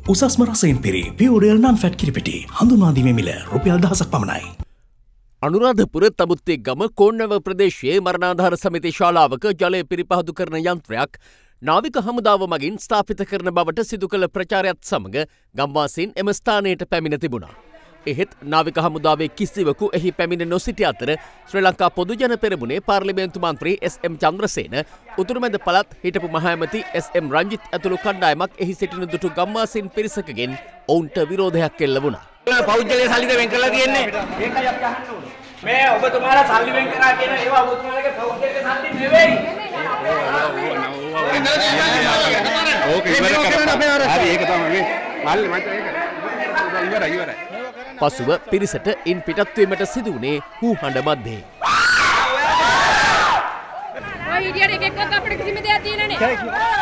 උසස්ම රසයෙන් පිරි පියෝරෙල් නන් ෆැට් කිරිපිටි හඳුනාදීමේ මිල රුපියල් 1000ක් පමණයි. අනුරාධපුර තමුත්තේ ගම කෝන්නව ප්‍රදේශයේ මරණාධාර සමිති ශාලාවක ජලය පිරිපහදු කරන යන්ත්‍රයක් නාවික හමුදාව මගින් ස්ථාපිත කරන බවට සිදු කළ ප්‍රචාරයත් සමග ගම්වාසීන් එම ස්ථානයට පැමිණ තිබුණා. එහෙත් නාවික හමුදාවේ කිසිවකු එහි පැමිණ නොසිටි අතර ශ්‍රී ලංකා පොදුජන පෙරමුණේ පාර්ලිමේන්තු මන්ත්‍රී එස්.එම්. චන්ද්‍රසේන උතුරුමැද පළාත් හිටපු මහඇමති එස්.එම්. රංජිත් ඇතුළු කණ්ඩායමක් එහි සිටින දුටු ගම්වාසීන් පිරිසකගෙන් ඔවුන්ට විරෝධයක් එල්ල වුණා. පෞද්ගලික සල්ලිද වෙන් කරලා තියෙන්නේ. ඒකයි අපි අහන්න ඕනේ. මේ ඔබතුමාලා සල්ලි වෙන් කරා කියන ඒවා ඔබතුමාලගේ පෞද්ගලික සල්ලි නෙවෙයි. ඕක ඉවර හරි ඒක තමයි මල්ලි මචං ඒක ඉවරයි. පසුව පිරිසට ඉන් පිටත්වීමට සිදු වුණේ හූහඬ මැද්දේ. ඔය හිටියට එකෙක්වත් අපිට කිසිම දෙයක් තියෙන්නේ නැහැ.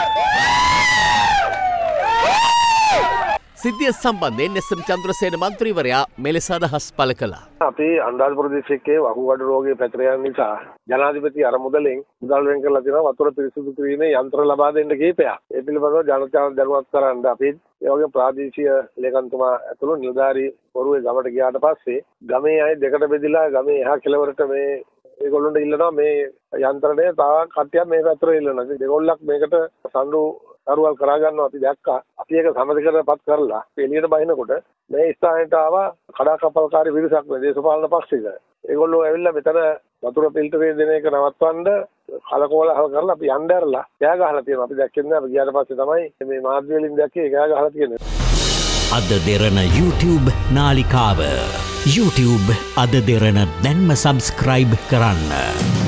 සිද්ධිය සම්බන්ධයෙන් එස්.එම්. චන්ද්‍රසේන මන්ත්‍රීවරයා මෙලෙස අදහස් පළ කළා. අපේ අනුරාධපුර ප්‍රදේශයේ වකුගඩු රෝගයේ පැතිර යාම නිසා ජනාධිපති අර මුදලෙන් මුදල් වෙන් කරලා තියෙනවා වතුර පිරිසිදු කිරීමේ යන්ත්‍ර ලබා දෙන්න කීපයක්. ඒ පිළිබඳව ජනතාව දැනුවත් කරන්න අපි ඒ වගේ ප්‍රාදේශීය ලේකම්තුමා ඇතුළු නිලධාරී වරුවේ ගමට ගියාට පස්සේ ගමේ අය දෙකට බෙදලා ගමේ එහා කෙළවරට මේ ඒගොල්ලොන්ට ඉල්ලනවා මේ යන්ත්‍රණය තව කට්ටියක් මේ පැත්තට ඉල්ලනවා. ඉතින් දෙගොල්ලක් මේකට සම්ඩු අරුවල් කරා ගන්නවා අපි දැක්කා. අපි ඒක සමථකරපත් කරලා එළියට බහිනකොට මේ ස්ථානයට ආවා කඩාකප්පල්කාරී පිරිසක් මේ දේශපාලන පක්ෂික. ඒගොල්ලෝ ඇවිල්ලා මෙතන වතුර ෆිල්ටරේ දෙන එක නවත්වන්න කලකෝලහල කරලා අපි යන්න ඇරලා කෑ ගහලා තියෙනවා. අපි දැක්කේ නැහැ. අපි ගියාට පස්සේ තමයි මේ මාධ්‍ය වලින් දැක්කේ කෑ ගහලා තියෙන්නේ. අද දෙරණ YouTube නාලිකාව YouTube අද දෙරණ දැන්ම සබස්ක්‍රයිබ් කරන්න.